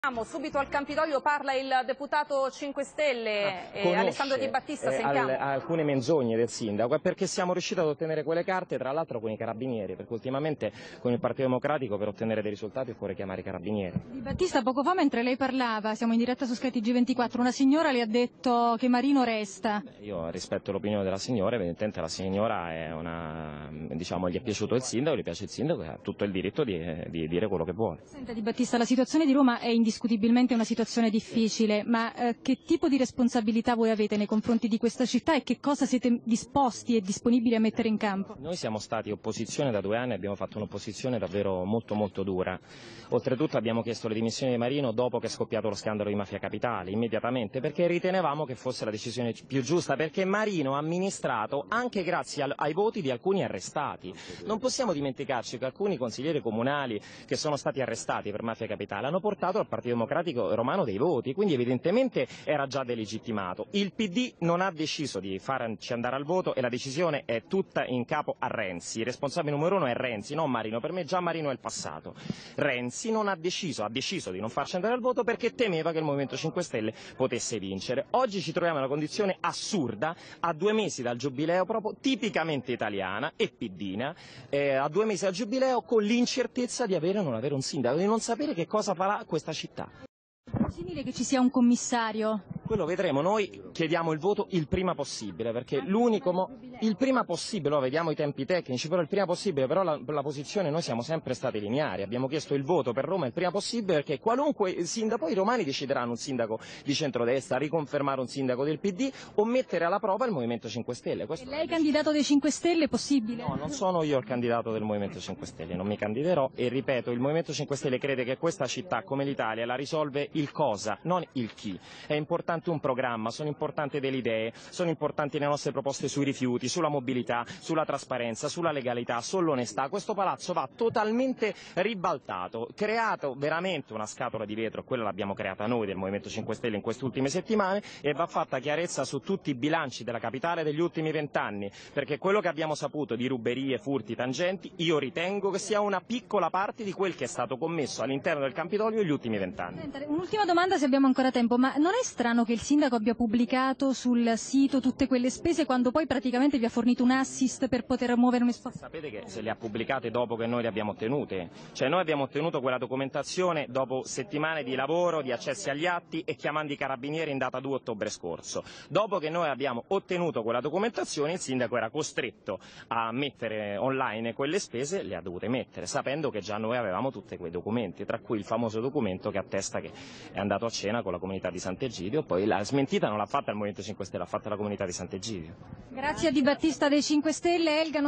Subito al Campidoglio parla il deputato 5 Stelle, Alessandro Di Battista, sentiamo. Alcune menzogne del sindaco, è perché siamo riusciti ad ottenere quelle carte, tra l'altro con i carabinieri, perché ultimamente con il Partito Democratico per ottenere dei risultati occorre chiamare i carabinieri. Di Battista, poco fa mentre lei parlava, siamo in diretta su Sky TG24, una signora le ha detto che Marino resta. Io rispetto l'opinione della signora, evidentemente la signora è gli è piaciuto il sindaco, gli piace il sindaco e ha tutto il diritto di dire quello che vuole. Senta Di Battista, la situazione di Roma è indiscutibilmente una situazione difficile, ma che tipo di responsabilità voi avete nei confronti di questa città e che cosa siete disposti e disponibili a mettere in campo? Noi siamo stati opposizione da 2 anni e abbiamo fatto un'opposizione davvero molto dura. Oltretutto abbiamo chiesto le dimissioni di Marino dopo che è scoppiato lo scandalo di Mafia Capitale, immediatamente, perché ritenevamo che fosse la decisione più giusta, perché Marino ha amministrato anche grazie ai voti di alcuni arrestati. Non possiamo dimenticarci che alcuni consiglieri comunali che sono stati arrestati per Mafia Capitale hanno portato al Partito Democratico romano dei voti, quindi evidentemente era già delegittimato. Il PD non ha deciso di farci andare al voto e la decisione è tutta in capo a Renzi. Il responsabile numero 1 è Renzi, non Marino. Per me già Marino è il passato. Renzi ha deciso di non farci andare al voto perché temeva che il Movimento 5 Stelle potesse vincere. Oggi ci troviamo in una condizione assurda, a 2 mesi dal giubileo, proprio tipicamente italiana e piddina, a 2 mesi dal giubileo con l'incertezza di avere o non avere un sindaco, di non sapere che cosa farà questa città. È possibile che ci sia un commissario? Quello vedremo, noi chiediamo il voto il prima possibile, perché il prima possibile, vediamo i tempi tecnici, però il prima possibile, però la posizione noi siamo sempre stati lineari, abbiamo chiesto il voto per Roma il prima possibile perché qualunque sindaco, poi i romani decideranno un sindaco di centrodestra, riconfermare un sindaco del PD o mettere alla prova il Movimento 5 Stelle. E lei candidato dei 5 Stelle è possibile? No, non sono io il candidato del Movimento 5 Stelle, non mi candiderò e ripeto, il Movimento 5 Stelle crede che questa città come l'Italia la risolve il cosa, non il chi. È importante un programma, sono importanti delle idee, sono importanti le nostre proposte sui rifiuti, sulla mobilità, sulla trasparenza, sulla legalità, sull'onestà. Questo palazzo va totalmente ribaltato, creato veramente una scatola di vetro, quella l'abbiamo creata noi del Movimento 5 Stelle in queste ultime settimane e va fatta chiarezza su tutti i bilanci della capitale degli ultimi 20 anni, perché quello che abbiamo saputo di ruberie, furti, tangenti, io ritengo che sia una piccola parte di quel che è stato commesso all'interno del Campidoglio negli ultimi 20 anni. Un'ultima domanda se abbiamo ancora tempo, ma non è strano che il sindaco abbia pubblicato sul sito tutte quelle spese quando poi praticamente vi ha fornito un assist per poter muovere un esposto? Sapete che se le ha pubblicate dopo che noi le abbiamo ottenute, cioè noi abbiamo ottenuto quella documentazione dopo settimane di lavoro, di accessi agli atti e chiamando i carabinieri in data 2 ottobre scorso. Dopo che noi abbiamo ottenuto quella documentazione il sindaco era costretto a mettere online quelle spese, le ha dovute mettere, sapendo che già noi avevamo tutti quei documenti, tra cui il famoso documento che attesta che è andato a cena con la comunità di Sant'Egidio, poi la smentita non l'ha fatta il Movimento 5 Stelle, l'ha fatta la comunità di Sant'Egidio. Grazie a Di Battista dei 5 Stelle. Elga